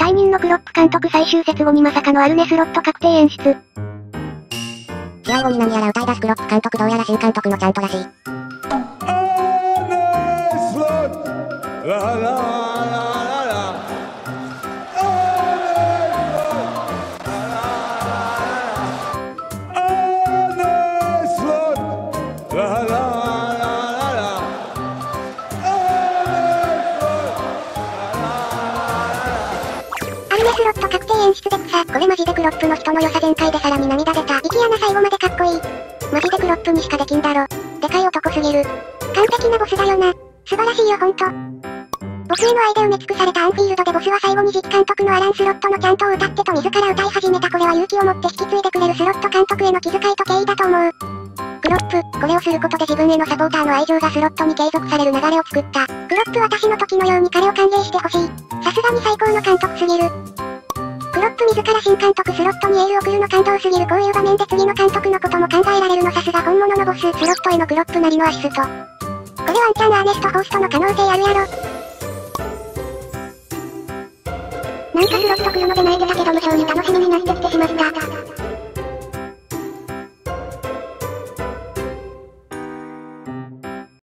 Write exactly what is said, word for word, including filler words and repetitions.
退任のクロップ監督最終節後にまさかのアルネスロット確定演出。 試合後に何やら歌い出すクロップ監督どうやら新監督のチャントらしい。 アルネスロット確定演出で草。これマジでクロップの人の良さ全開でさらに涙出た。息穴最後までかっこいい。マジでクロップにしかできんだろ。でかい男すぎる。完璧なボスだよな。素晴らしいよほんと。ボスへの愛で埋め尽くされたアンフィールドでボスは最後に次期監督のアラン・スロットのチャントを歌ってと自ら歌い始めた。これは勇気を持って引き継いでくれるスロット監督への気遣いと敬意だと思う。クロップ、これをすることで自分へのサポーターの愛情がスロットに継続される流れを作った。クロップ私の時のように彼を歓迎してほしい。さすがに最高の監督すぎる。クロップ自ら新監督スロットにエール送るの感動すぎる。こういう場面で次の監督のことも考えられるの。さすが本物のボス。スロットへのクロップなりのアシスト。これワンチャンアーネスト・ホーストの可能性あるやろ。なんかスロット来るので泣いてたけど無性に楽しみになってきてしまった。